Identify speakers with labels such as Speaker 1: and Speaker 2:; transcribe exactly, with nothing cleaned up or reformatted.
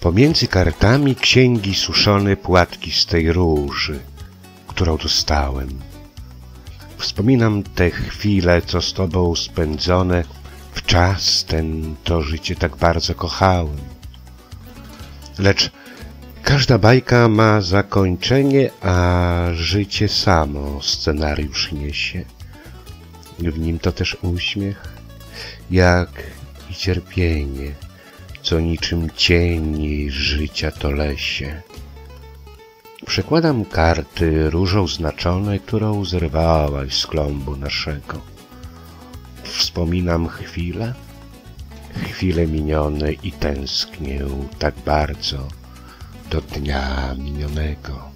Speaker 1: Pomiędzy kartami księgi suszone płatki z tej róży, którą dostałem. Wspominam te chwile, co z tobą spędzone, w czas ten to życie tak bardzo kochałem. Lecz każda bajka ma zakończenie, a życie samo scenariusz niesie. W nim to też uśmiech, jak i cierpienie, co niczym cień życia to lesie. Przekładam karty różą znaczone, którą zerwałaś z klombu naszego. Wspominam chwile, chwile minione i tęsknię tak bardzo do dnia minionego.